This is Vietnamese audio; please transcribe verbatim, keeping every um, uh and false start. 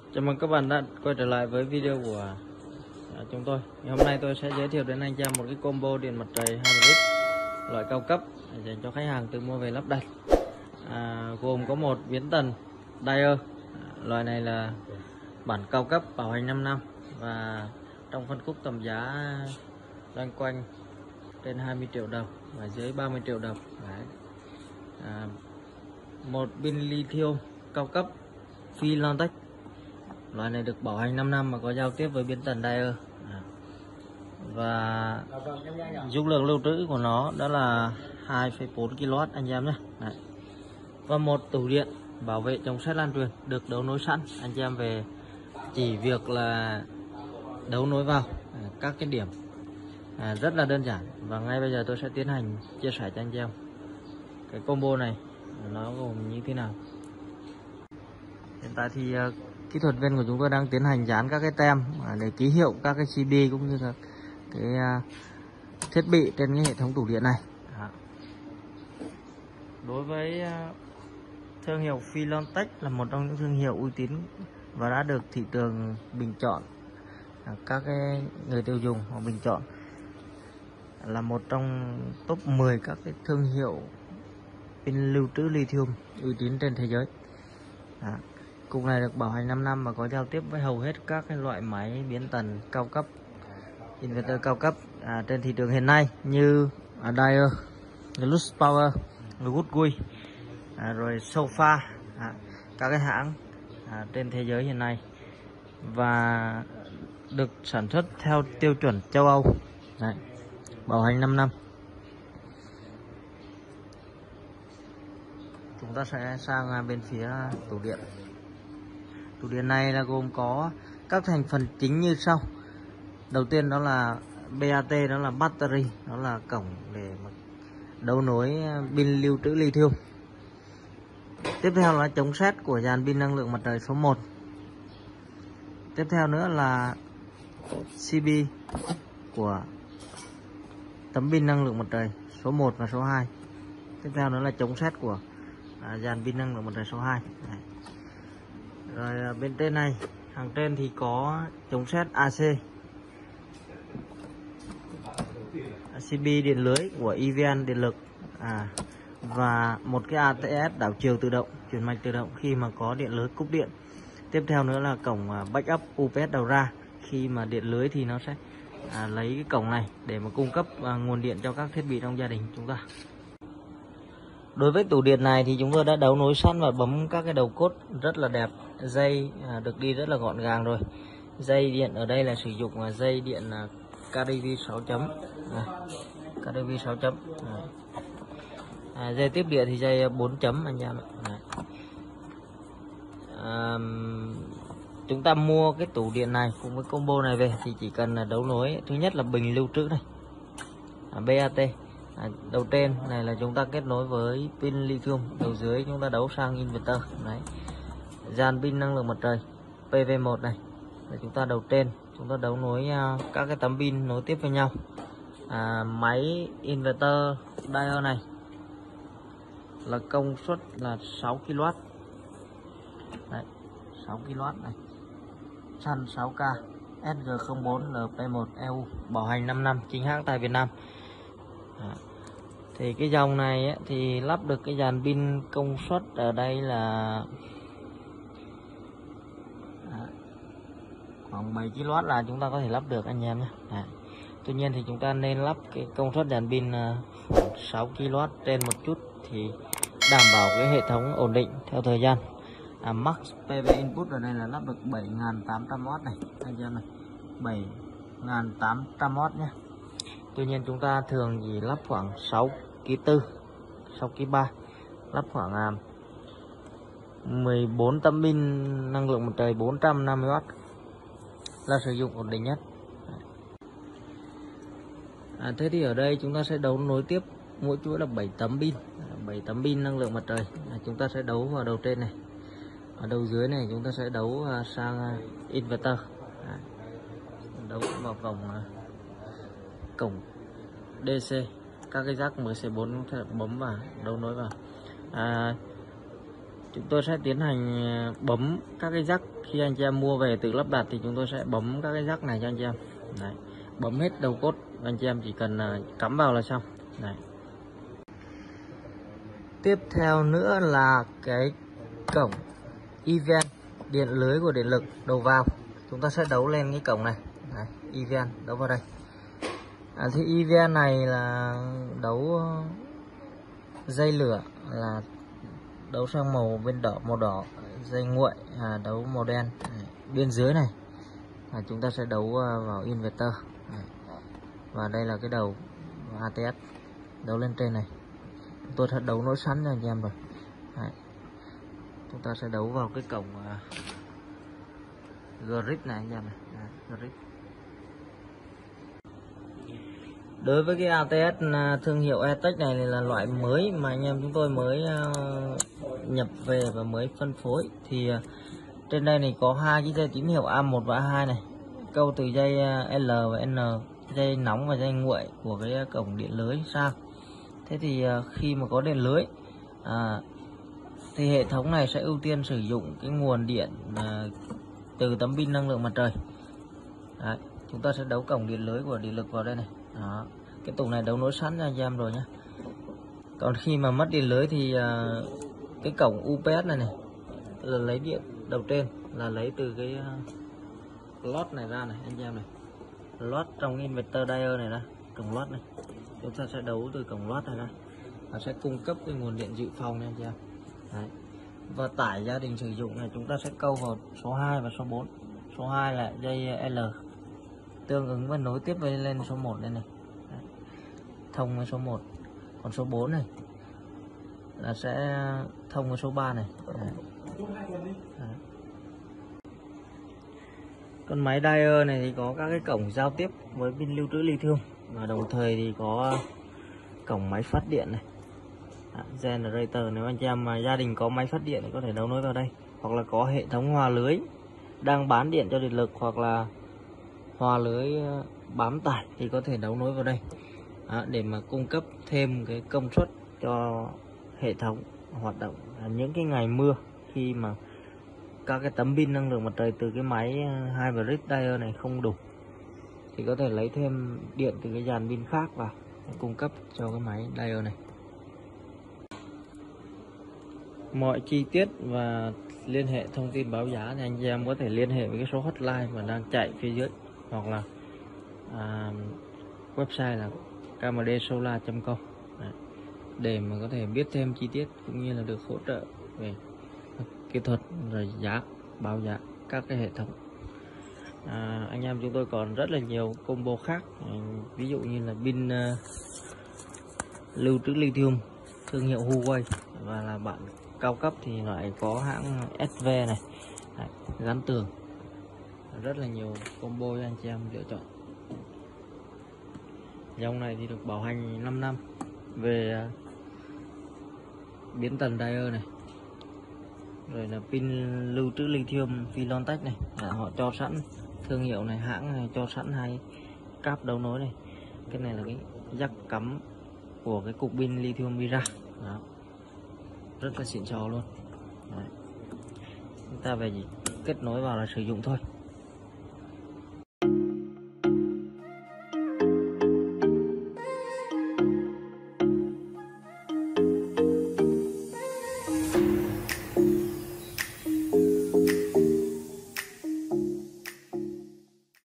Chào mừng các bạn đã quay trở lại với video của à, chúng tôi. Ngày hôm nay tôi sẽ giới thiệu đến anh chị em một cái combo điện mặt trời hai mươi lít loại cao cấp dành cho khách hàng tự mua về lắp đặt. À, gồm có một biến tần Daier. Loại này là bản cao cấp, bảo hành năm năm và trong phân khúc tầm giá loanh quanh trên hai mươi triệu đồng và dưới ba mươi triệu đồng. Đấy. À, một pin lithium cao cấp Philontech. Loại này được bảo hành năm năm mà có giao tiếp với biến tần Daier. Và dung lượng lưu trữ của nó đó là hai phẩy bốn ki lô oát anh em nhé. Đấy. Và một tủ điện bảo vệ chống sét lan truyền được đấu nối sẵn, anh chị em về chỉ việc là đấu nối vào các cái điểm à, rất là đơn giản. Và ngay bây giờ tôi sẽ tiến hành chia sẻ cho anh chị em cái combo này nó gồm như thế nào. Hiện tại thì uh, kỹ thuật viên của chúng tôi đang tiến hành dán các cái tem để ký hiệu các cái xê bê cũng như là cái uh, thiết bị trên cái hệ thống tủ điện này. Đó. Đối với uh, thương hiệu Philontech là một trong những thương hiệu uy tín và đã được thị trường bình chọn, uh, các cái người tiêu dùng họ bình chọn là một trong top mười các cái thương hiệu pin lưu trữ lithium uy tín trên thế giới. Đó. Cục này được bảo hành năm năm và có giao tiếp với hầu hết các cái loại máy biến tần cao cấp, inverter cao cấp à, trên thị trường hiện nay như à, Daier, Lux Power, Goodwill, à, rồi Sofa, à, các cái hãng à, trên thế giới hiện nay và được sản xuất theo tiêu chuẩn châu Âu. Đấy. Bảo hành năm năm. Chúng ta sẽ sang bên phía tủ điện. Tủ điện này là gồm có các thành phần chính như sau. Đầu tiên đó là bê a tê, đó là battery, đó là cổng để đấu nối pin lưu trữ lithium. Tiếp theo là chống sét của dàn pin năng lượng mặt trời số một. Tiếp theo nữa là xê bê của tấm pin năng lượng mặt trời số một và số hai. Tiếp theo nữa là chống sét của à, dàn pin năng lượng mặt trời số hai. Đấy. Rồi bên trên này, hàng trên thì có chống sét a xê, xê bê điện lưới của e vê en điện lực à, và một cái a tê ét đảo chiều tự động, chuyển mạch tự động khi mà có điện lưới cúp điện. Tiếp theo nữa là cổng backup u pê ét đầu ra, khi mà điện lưới thì nó sẽ à, lấy cái cổng này để mà cung cấp à, nguồn điện cho các thiết bị trong gia đình chúng ta. Đối với tủ điện này thì chúng tôi đã đấu nối sẵn và bấm các cái đầu cốt rất là đẹp. Dây à, được đi rất là gọn gàng rồi. Dây điện ở đây là sử dụng là dây điện là ca đê vê sáu chấm. À, ca đê vê sáu chấm. À. À, dây tiếp điện thì dây bốn chấm anh em ạ. À, chúng ta mua cái tủ điện này cùng với combo này về thì chỉ cần là đấu nối, thứ nhất là bình lưu trữ này, à, bê a tê. À, đầu trên này là chúng ta kết nối với pin lithium, đầu dưới chúng ta đấu sang inverter. Đấy. Dàn pin năng lượng mặt trời pê vê một này là chúng ta đầu trên chúng ta đấu nối uh, các cái tấm pin nối tiếp với nhau. À, máy inverter Daier này là công suất là sáu ki lô oát. Đấy, sáu ki lô oát này, Sun sáu K S G không bốn L P một E U, bảo hành năm năm, chính hãng tại Việt Nam. À, thì cái dòng này ấy, thì lắp được cái dàn pin công suất ở đây là à, khoảng bảy ki lô oát là chúng ta có thể lắp được anh em nhé. À, tuy nhiên thì chúng ta nên lắp cái công suất dàn pin khoảng sáu ki lô oát trên một chút thì đảm bảo cái hệ thống ổn định theo thời gian. À, max pê vê input ở đây là lắp được bảy nghìn tám trăm oát này anh em này, bảy nghìn tám trăm oát nhé. Tuy nhiên chúng ta thường chỉ lắp khoảng sáu ki lô tư, sáu ki lô ba, lắp khoảng à, mười bốn tấm pin năng lượng mặt trời bốn trăm năm mươi oát là sử dụng ổn định nhất. À, thế thì ở đây chúng ta sẽ đấu nối tiếp mỗi chuỗi là bảy tấm pin, bảy tấm pin năng lượng mặt trời. À, chúng ta sẽ đấu vào đầu trên này, ở đầu dưới này chúng ta sẽ đấu à, sang à, inverter. À, đấu vào cổng à, cổng đê xê, các cái jack em xê bốn chúng ta bấm vào đấu nối vào. À, chúng tôi sẽ tiến hành bấm các cái jack. Khi anh chị em mua về tự lắp đặt thì chúng tôi sẽ bấm các cái jack này cho anh chị em. Đấy, bấm hết đầu cốt, anh chị em chỉ cần cắm vào là xong. Đấy. Tiếp theo nữa là cái cổng e vê en điện lưới của điện lực đầu vào. Chúng ta sẽ đấu lên cái cổng này. Đấy, e vê en đấu vào đây. À, thì e vê en này là đấu dây lửa, là đấu sang màu bên đỏ, màu đỏ dây nguội, à, đấu màu đen. Đấy, bên dưới này à, chúng ta sẽ đấu vào inverter. Đấy. Và đây là cái đầu a tê ét đấu lên trên này. Tôi đã đấu nối sẵn cho anh em rồi. Đấy. Chúng ta sẽ đấu vào cái cổng uh, grid này anh em này. Đấy, grid. Đối với cái a tê ét thương hiệu Etech này là loại mới mà anh em chúng tôi mới uh, nhập về và mới phân phối. Thì uh, trên đây này có hai cái dây tín hiệu A một và A hai này, câu từ dây uh, L và N, dây nóng và dây nguội của cái cổng điện lưới sang. Thế thì uh, khi mà có điện lưới à, thì hệ thống này sẽ ưu tiên sử dụng cái nguồn điện uh, từ tấm pin năng lượng mặt trời. Đấy, chúng ta sẽ đấu cổng điện lưới của điện lực vào đây này. Đó. Cái tủ này đấu nối sẵn cho anh em rồi nhé. Còn khi mà mất điện lưới thì uh, cái cổng u pê ét này này là lấy điện đầu trên, là lấy từ cái uh, lót này ra này anh em này, lót trong inverter diode này ra, cổng lót này chúng ta sẽ đấu từ cổng lót này ra, nó sẽ cung cấp cái nguồn điện dự phòng nha anh em. Đấy. Và tải gia đình sử dụng này chúng ta sẽ câu vào số hai và số bốn. Số hai là dây L tương ứng và nối tiếp với lên số một đây này. Đấy. Thông với số một. Còn số bốn này là sẽ thông với số ba này. Đấy. Đấy. Con máy diode này thì có các cái cổng giao tiếp với pin lưu trữ lithium, và đồng thời thì có cổng máy phát điện này, à, generator. Nếu anh chị em mà gia đình có máy phát điện thì có thể đấu nối vào đây, hoặc là có hệ thống hòa lưới đang bán điện cho điện lực, hoặc là hòa lưới bám tải thì có thể đấu nối vào đây, à, để mà cung cấp thêm cái công suất cho hệ thống hoạt động. À, những cái ngày mưa khi mà các cái tấm pin năng lượng mặt trời từ cái máy hybrid diode này không đủ thì có thể lấy thêm điện từ cái dàn pin khác vào để cung cấp cho cái máy diode này. Mọi chi tiết và liên hệ thông tin báo giá thì anh chị em có thể liên hệ với cái số hotline mà đang chạy phía dưới, hoặc là à, website là k m d solar chấm com để mà có thể biết thêm chi tiết cũng như là được hỗ trợ về kỹ thuật rồi giá, báo giá các cái hệ thống. À, anh em chúng tôi còn rất là nhiều combo khác, ví dụ như là pin uh, lưu trữ lithium thương hiệu Huawei, và là bản cao cấp thì lại có hãng ét vê này. Đấy, gắn tường, rất là nhiều combo cho anh chị em lựa chọn. Dòng này thì được bảo hành năm năm về uh, biến tần diode này, rồi là pin lưu trữ lithium Philontech này, à, họ cho sẵn thương hiệu này, hãng này cho sẵn hai cáp đấu nối này. Cái này là cái jack cắm của cái cục pin lithium đi ra. Đó. Rất là xịn sò luôn. Đấy. Chúng ta về chỉ kết nối vào là sử dụng thôi.